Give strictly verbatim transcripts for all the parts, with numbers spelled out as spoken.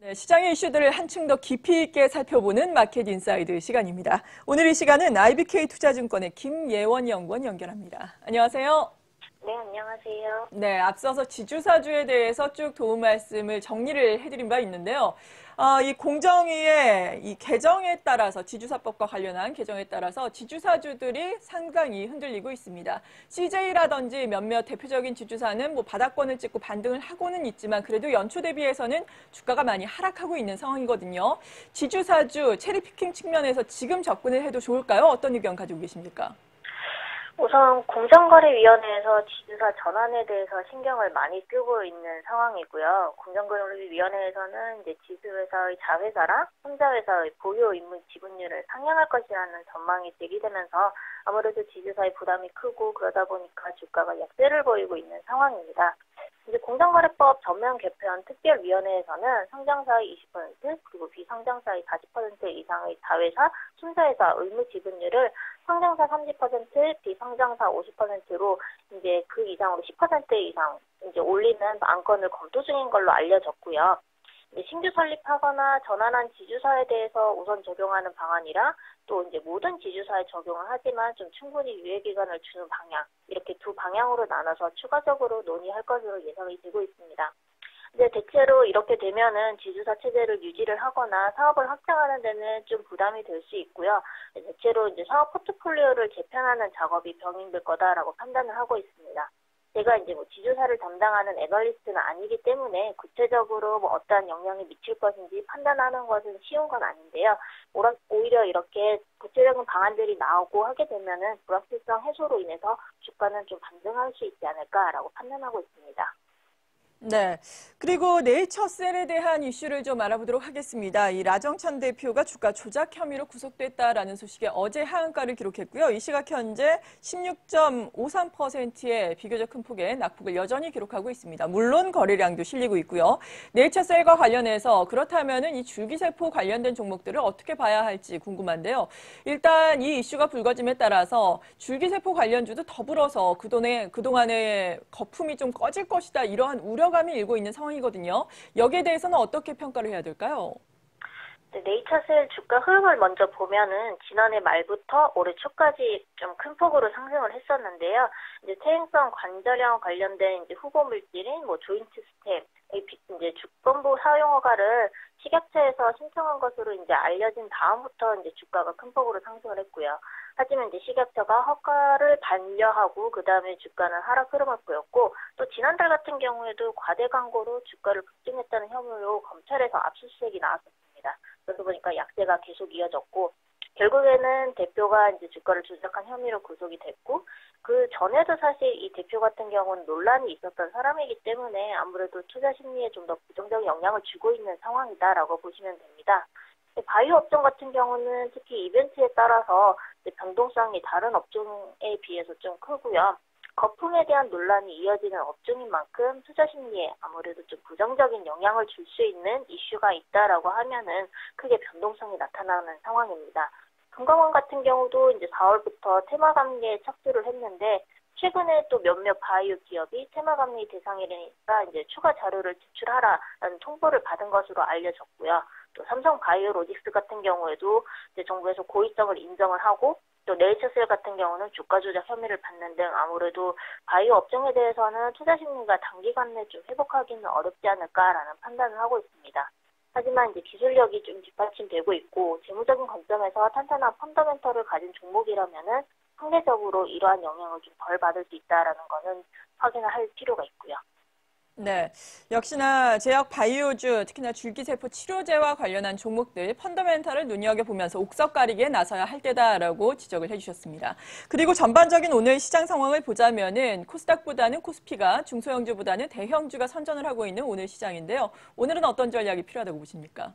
네, 시장의 이슈들을 한층 더 깊이 있게 살펴보는 마켓 인사이드 시간입니다. 오늘 이 시간은 아이비케이 투자증권의 김예원 연구원 연결합니다. 안녕하세요. 네, 안녕하세요. 네, 앞서서 지주사주에 대해서 쭉 도움 말씀을 정리를 해드린 바 있는데요. 어, 이 공정위의 이 개정에 따라서 지주사법과 관련한 개정에 따라서 지주사주들이 상당히 흔들리고 있습니다. 씨제이라든지 몇몇 대표적인 지주사는 뭐 바닥권을 찍고 반등을 하고는 있지만 그래도 연초 대비해서는 주가가 많이 하락하고 있는 상황이거든요. 지주사주 체리피킹 측면에서 지금 접근을 해도 좋을까요? 어떤 의견 가지고 계십니까? 우선 공정거래위원회에서 지주사 전환에 대해서 신경을 많이 쓰고 있는 상황이고요. 공정거래위원회에서는 이제 지주회사의 자회사랑 혼자회사의 보유 의무 지분율을 상향할 것이라는 전망이 제기되면서 아무래도 지주사의 부담이 크고 그러다 보니까 주가가 약세를 보이고 있는 상황입니다. 이제 공정거래법 전면 개편 특별위원회에서는 상장사의 이십 퍼센트 그리고 비상장사의 사십 퍼센트 이상의 자회사, 순자회사 의무 지분율을 상장사 삼십 퍼센트, 비상장사 오십 퍼센트로 이제 그 이상으로 십 퍼센트 이상 이제 올리는 안건을 검토 중인 걸로 알려졌고요. 이제 신규 설립하거나 전환한 지주사에 대해서 우선 적용하는 방안이라 또 이제 모든 지주사에 적용을 하지만 좀 충분히 유예 기간을 주는 방향 이렇게 두 방향으로 나눠서 추가적으로 논의할 것으로 예상이 되고 있습니다. 이제 대체로 이렇게 되면은 지주사 체제를 유지를 하거나 사업을 확장하는 데는 좀 부담이 될 수 있고요. 대체로 이제 사업 포트폴리오를 재편하는 작업이 병행될 거다라고 판단을 하고 있습니다. 제가 이제 뭐 지주사를 담당하는 애널리스트는 아니기 때문에 구체적으로 뭐 어떠한 영향이 미칠 것인지 판단하는 것은 쉬운 건 아닌데요. 오히려 이렇게 구체적인 방안들이 나오고 하게 되면은 불확실성 해소로 인해서 주가는 좀 반등할 수 있지 않을까라고 판단하고 있습니다. 네. 그리고 네이처셀에 대한 이슈를 좀 알아보도록 하겠습니다. 이 라정찬 대표가 주가 조작 혐의로 구속됐다라는 소식에 어제 하한가를 기록했고요. 이 시각 현재 십육 점 오삼 퍼센트의 비교적 큰 폭의 낙폭을 여전히 기록하고 있습니다. 물론 거래량도 실리고 있고요. 네이처셀과 관련해서 그렇다면은 이 줄기세포 관련된 종목들을 어떻게 봐야 할지 궁금한데요. 일단 이 이슈가 불거짐에 따라서 줄기세포 관련주도 더불어서 그동안의, 그동안의 거품이 좀 꺼질 것이다 이러한 우려 감이 일고 있는 상황이거든요. 여기에 대해서는 어떻게 평가를 해야 될까요? 네, 네이처셀 주가 흐름을 먼저 보면은 지난해 말부터 올해 초까지 좀 큰 폭으로 상승을 했었는데요. 이제 퇴행성 관절염 관련된 이제 후보 물질인 뭐 조인트 스텝, 이제 주권부 사용 허가를 식약처에서 신청한 것으로 이제 알려진 다음부터 이제 주가가 큰 폭으로 상승을 했고요. 하지만 이제 식약처가 허가를 반려하고 그 다음에 주가는 하락 흐름을 보였고 또 지난달 같은 경우에도 과대 광고로 주가를 급등했다는 혐의로 검찰에서 압수수색이 나왔었습니다. 그러다 보니까 약세가 계속 이어졌고 결국에는 대표가 이제 주가를 조작한 혐의로 구속이 됐고 그 전에도 사실 이 대표 같은 경우는 논란이 있었던 사람이기 때문에 아무래도 투자 심리에 좀 더 부정적인 영향을 주고 있는 상황이다라고 보시면 됩니다. 바이오 업종 같은 경우는 특히 이벤트에 따라서 변동성이 다른 업종에 비해서 좀 크고요. 거품에 대한 논란이 이어지는 업종인 만큼 투자 심리에 아무래도 좀 부정적인 영향을 줄 수 있는 이슈가 있다라고 하면은 크게 변동성이 나타나는 상황입니다. 금강원 같은 경우도 이제 사월부터 테마감리에 착수를 했는데 최근에 또 몇몇 바이오 기업이 테마감리 대상이니까 이제 추가 자료를 제출하라라는 통보를 받은 것으로 알려졌고요. 또 삼성 바이오로직스 같은 경우에도 이제 정부에서 고의성을 인정을 하고 또 네이처셀 같은 경우는 주가 조작 혐의를 받는 등 아무래도 바이오 업종에 대해서는 투자 심리가 단기간 내에 좀 회복하기는 어렵지 않을까라는 판단을 하고 있습니다. 하지만 이제 기술력이 좀 뒷받침되고 있고 재무적인 관점에서 탄탄한 펀더멘털을 가진 종목이라면은 상대적으로 이러한 영향을 좀 덜 받을 수 있다라는 거는 확인을 할 필요가 있고요. 네, 역시나 제약 바이오주, 특히나 줄기세포 치료제와 관련한 종목들 펀더멘탈을 눈여겨보면서 옥석 가리기에 나서야 할 때다라고 지적을 해주셨습니다. 그리고 전반적인 오늘 시장 상황을 보자면은 코스닥보다는 코스피가 중소형주보다는 대형주가 선전을 하고 있는 오늘 시장인데요. 오늘은 어떤 전략이 필요하다고 보십니까?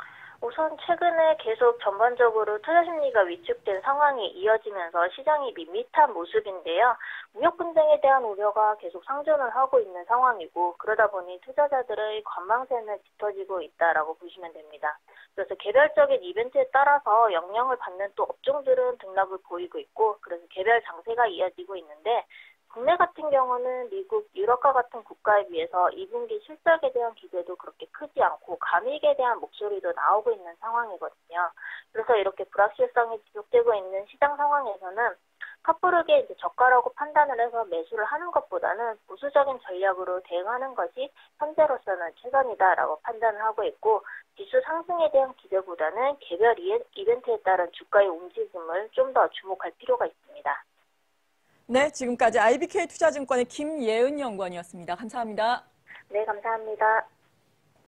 우선 최근에 계속 전반적으로 투자 심리가 위축된 상황이 이어지면서 시장이 밋밋한 모습인데요. 무역 분쟁에 대한 우려가 계속 상존을 하고 있는 상황이고 그러다 보니 투자자들의 관망세는 짙어지고 있다라고 보시면 됩니다. 그래서 개별적인 이벤트에 따라서 영향을 받는 또 업종들은 등락을 보이고 있고 그래서 개별 장세가 이어지고 있는데 국내 같은 경우는 미국, 유럽과 같은 국가에 비해서 이 분기 실적에 대한 기대도 그렇게 크지 않고 감익에 대한 목소리도 나오고 있는 상황이거든요. 그래서 이렇게 불확실성이 지속되고 있는 시장 상황에서는 섣부르게 이제 저가라고 판단을 해서 매수를 하는 것보다는 보수적인 전략으로 대응하는 것이 현재로서는 최선이다라고 판단을 하고 있고, 지수 상승에 대한 기대보다는 개별 이벤트에 따른 주가의 움직임을 좀 더 주목할 필요가 있습니다. 네, 지금까지 아이비케이 투자증권의 김예은 연구원이었습니다. 감사합니다. 네, 감사합니다.